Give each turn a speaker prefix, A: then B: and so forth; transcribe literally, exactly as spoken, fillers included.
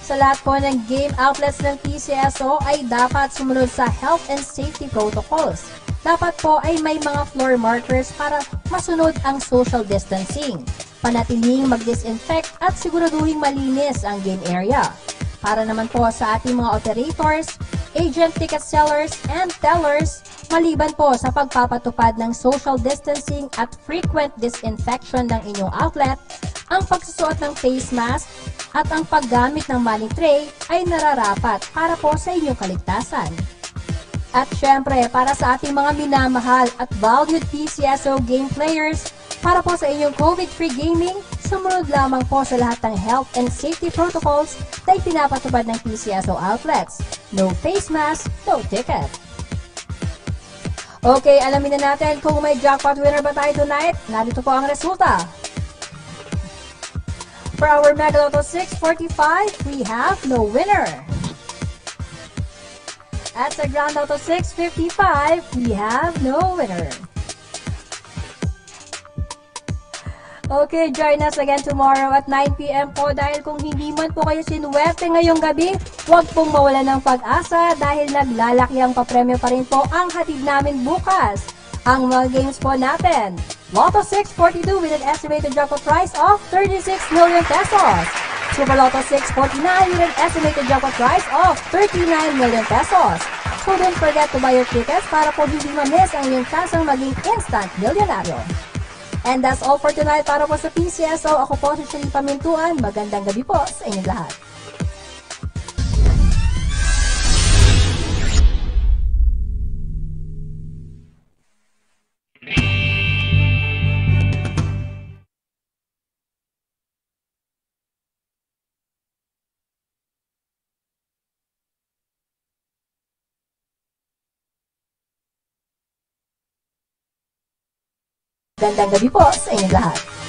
A: Sa lahat po ng game outlets ng P C S O ay dapat sumunod sa health and safety protocols. Dapat po ay may mga floor markers para masunod ang social distancing. Panatiling mag-disinfect at siguraduhin malinis ang game area. Para naman po sa ating mga operators, agent ticket sellers, and tellers, maliban po sa pagpapatupad ng social distancing at frequent disinfection ng inyong outlet, ang pagsusuot ng face mask at ang paggamit ng money tray ay nararapat para po sa inyong kaligtasan. At syempre, para sa ating mga minamahal at valued P C S O game players, para po sa inyong COVID-free gaming, sumunod lamang po sa lahat ng health and safety protocols na ipinapatupad ng P C S O outlets. No face mask, no ticket. Okay, alamin na natin kung may jackpot winner ba tayo tonight. Narito po ang resulta. For our Mega Lotto six forty-five, we have no winner. At sa Grand Lotto six fifty-five, we have no winner. Okay, join us again tomorrow at nine p m po dahil kung hindi man po kayo sinuwerte ngayong gabi, huwag pong mawala ng pag-asa dahil naglalaki ang papremyo pa rin po ang hatid namin bukas. Ang mga games po natin, Lotto six forty-two with an estimated jackpot price of thirty-six million pesos. Super Lotto six forty-nine with an estimated jackpot price of thirty-nine million pesos. So don't forget to buy your tickets para po hindi ma-miss ang iyong chance ang maging instant milyonaryo. And that's all for tonight para po sa P C S O. Ako po si Sherry Pamintuan. Magandang gabi po sa inyong lahat. Magandang gabi po sa inyong lahat.